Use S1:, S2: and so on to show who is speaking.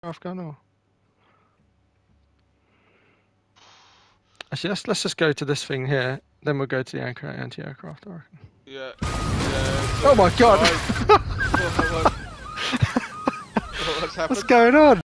S1: anti-aircraft gun or? Actually, let's just go to this thing here. Then we'll go to the anti-aircraft. I reckon.
S2: Yeah.
S1: Oh my god!
S2: What's happened?
S1: What's going on?